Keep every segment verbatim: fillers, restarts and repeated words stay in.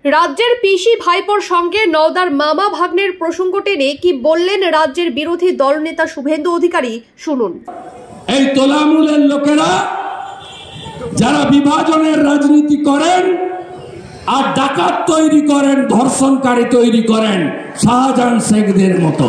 রাজ্যের পিসি ভাইপোর সঙ্গে নওদার মামা ভাগ্নের প্রসঙ্গ টেনে কি বললেন রাজ্যের বিরোধী দলনেতা শুভেন্দু অধিকারী, শুনুন। এই তোলামূলের লোকেরা যারা বিভাজনের রাজনীতি করেন আর ডাকাত তৈরি করেন, ধর্ষণকারী তৈরি করেন শাহজাহান শেখদের মতো,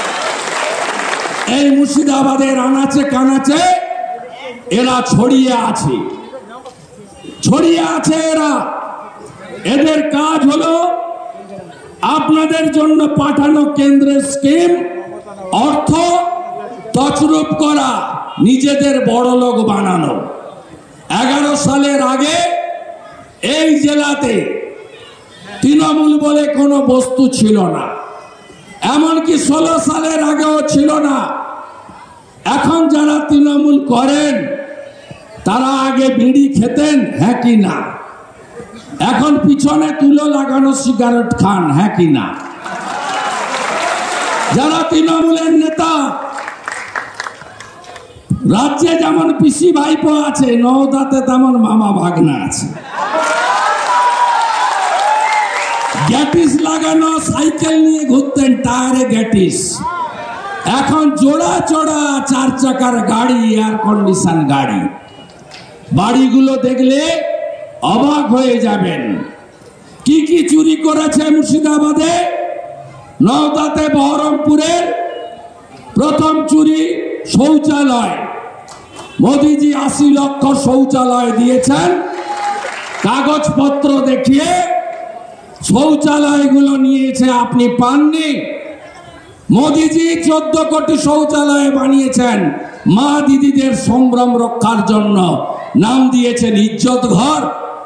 এই মুর্শিদাবাদের আনাচে কানাচে এরা ছড়িয়ে আছে ছড়িয়ে আছে এরা। এদের কাজ হলো আপনাদের জন্য পাঠানো কেন্দ্রের স্কিম অর্থ তছরূপ করা, নিজেদের বড়লোক বানানো। এগারো সালের আগে এই জেলাতে তৃণমূল বলে কোনো বস্তু ছিল না, এমনকি ষোলো সালের আগেও ছিল না। এখন যারা তৃণমূল করেন তারা আগে বিড়ি খেতেন, হ্যাঁ কি না? এখন পিছনে তুলো লাগানো সিগারেট খান, হ্যাঁ কি না? যারা তৃণমূলের নেতা, রাজ্যে যেমন পিসি ভাইপো আছে, নওদাতে তেমন মামা ভাগনা আছে। গ্যাটিস লাগানো সাইকেল নিয়ে ঘুরতেন, টায়ারে গ্যাটিস। এখন জোড়া চড়া চার চাকার গাড়ি, এয়ার কন্ডিশন গাড়ি। বাড়িগুলো দেখলে অবাক হয়ে যাবেন। কি কি চুরি করেছে মুর্শিদাবাদে? নওদাতে বহরমপুরের প্রথম চুরি শৌচালয়। মোদিজি আশি লক্ষ শৌচালয় দিয়েছেন, কাগজপত্র দেখিয়ে শৌচালয়গুলো নিয়েছে, আপনি পাননি। মোদিজি চোদ্দ কোটি শৌচালয় বানিয়েছেন মা দিদিদের সম্ভ্রম রক্ষার জন্য, নাম দিয়েছেন ইজ্জত ঘর।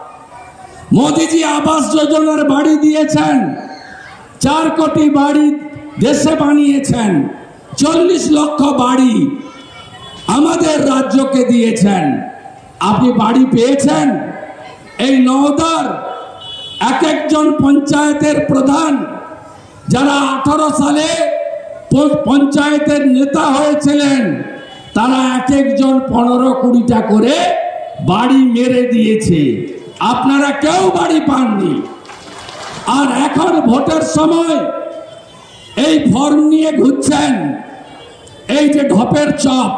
মোদিজি আবাস যোজনার বাড়ি দিয়েছেন, চার কোটি বাড়ি দেশে বানিয়েছেন, চল্লিশ লক্ষ বাড়ি আমাদের রাজ্যকে দিয়েছেন। আপনি বাড়ি পেয়েছেন? এই নওদার এক একজন পঞ্চায়েতের প্রধান যারা আঠারো সালে পঞ্চায়েতের নেতা হয়েছিলেন, তারা এক একজন পনেরো কুড়িটা করে বাড়ি মেরে দিয়েছে। আপনারা কেউ বাড়ি পাননি। আর এখন ভোটের সময় এই ফর্ম নিয়ে ঘুরছেন, এই যে ঢপের চপ,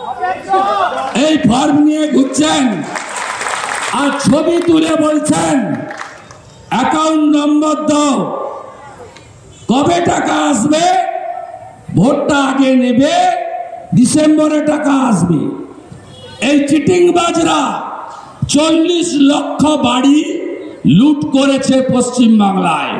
এই ফর্ম নিয়ে ঘুরছেন আর ছবি তুলে বলছেন অ্যাকাউন্ট নম্বর দাও, কবে টাকা আসবে, ভোটটা আগে নেবে, ডিসেম্বরে টাকা আসবে। এই চিটিংবাজরা চল্লিশ লক্ষ বাড়ি লুট করেছে পশ্চিম বাংলায়।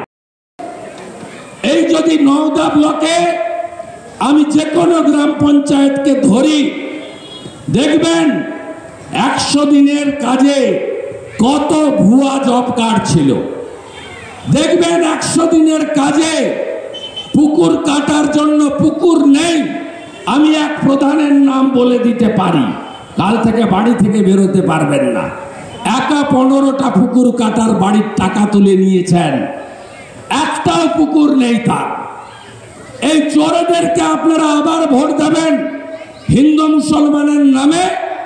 এই যদি নওদা ব্লকে আমি যে কোনো গ্রাম পঞ্চায়েতকে ধরি, দেখবেন একশো দিনের কাজে কত ভুয়া জব কার্ড ছিল। দেখবেন একশো দিনের কাজে পুকুর কাটার জন্য পুকুর নেই। আমি এক প্রধানের নাম বলে দিতে পারি, কাল থেকে বাড়ি থেকে বেরোতে পারবেন না। একা পনেরোটা পুকুর কাটার বাড়ির টাকা তুলে নিয়েছেন, একটাও পুকুর নেই তার। এই চোরেদেরকে আপনারা আবার ভোট দেবেন হিন্দু মুসলমানের নামে।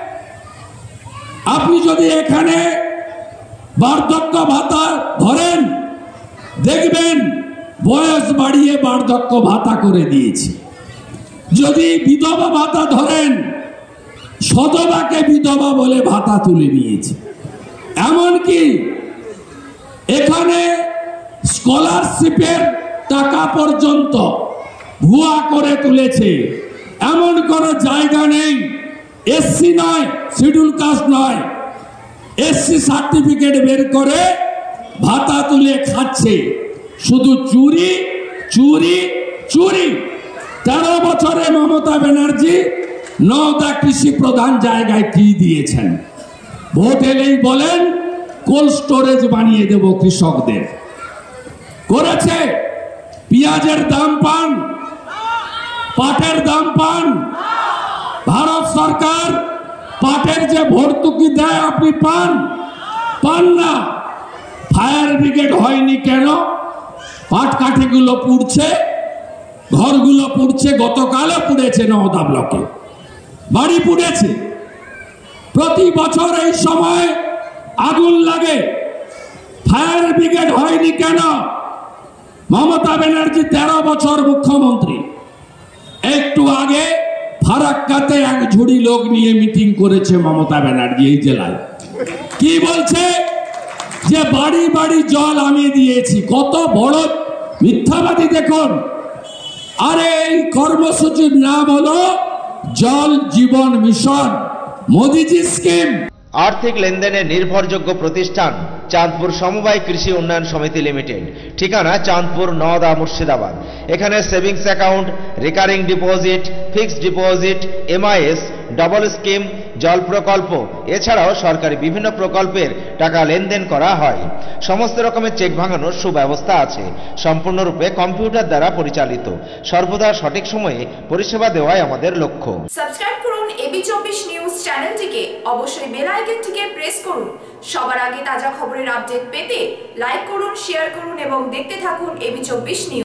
আপনি যদি এখানে বার্ধক্য ভাতা ধরেন, দেখবেন বয়স বাড়িয়ে বার্ধক্য ভাতা করে দিয়েছে। যদি বিধবা ভাতা ধরেন, সধবাকে বিধবা বলে ভাতা তুলে নিয়েছে। এমনকি এখানে স্কলারশিপের টাকা পর্যন্ত ভুয়া করে তুলেছে। এমন কোনো জায়গা নেই, এসসি নয়, শিডিউল কাস্ট নয়, এসসি সার্টিফিকেট বের করে ভাতা তুলে খাচ্ছে। শুধু চুরি চুরি চুরি। তেরো বছরে মমতা ব্যানার্জি নওদা কৃষি প্রধান জায়গায় কি দিয়েছেন? ভোট এলেই বলেন কোল্ড স্টোরেজ বানিয়ে দেব কৃষকদের। করেছে? পেঁয়াজের দাম পান, পাটের দাম পান। ভারত সরকার পাটের যে ভর্তুকি দেয় আপনি পান? পান না। ফায়ার ব্রিগেড হয়নি কেন? পাট কাঠিগুলো পুড়ছে, ঘরগুলো পুড়ছে। গতকালও পুড়েছে নওদা ব্লকে, বাড়ি পুড়েছে। প্রতি বছর এই সময় আগুন লাগে। ফায়ার ব্রিগেড হয়নি কেন? মমতা ব্যানার্জি তেরো বছর মুখ্যমন্ত্রী, একটু আগে ফারাক্কাতে এক ঝুড়ি লোক নিয়ে মিটিং করেছে মমতা ব্যানার্জি এই জেলায়। কি বলছে? যে বাড়ি বাড়ি জল আমি দিয়েছি। কত বড় মিথ্যাবাদী দেখুন। আরে এই কর্মসূচির নাম হলো জল জীবন মিশন, মোদিজি স্কিম। আর্থিক লেনদেনের নির্ভরযোগ্য প্রতিষ্ঠান চাঁদপুর সমবায় কৃষি উন্নয়ন সমিতি লিমিটেড, ঠিকানা চাঁদপুর নওদা মুর্শিদাবাদ। এখানে savings account, recurring deposit, fixed deposit, MIS, double scheme, জল প্রকল্প এছাড়াও সরকারি বিভিন্ন প্রকল্পের টাকা লেনদেন করা হয়। সমস্ত রকমের চেক ভাঙানোর সুব্যবস্থা আছে। সম্পূর্ণরূপে কম্পিউটার দ্বারা পরিচালিত। সর্বদা সঠিক সময়ে পরিষেবা দেওয়াই আমাদের লক্ষ্য। সাবস্ক্রাইব করুন এবি চব্বিশ নিউজ চ্যানেলটিকে, অবশ্যই বেল আইকনটিকে প্রেস করুন। সবার আগে তাজা খবরের আপডেট পেতে লাইক করুন, শেয়ার করুন এবং দেখতে থাকুন এবি চব্বিশ নিউজ।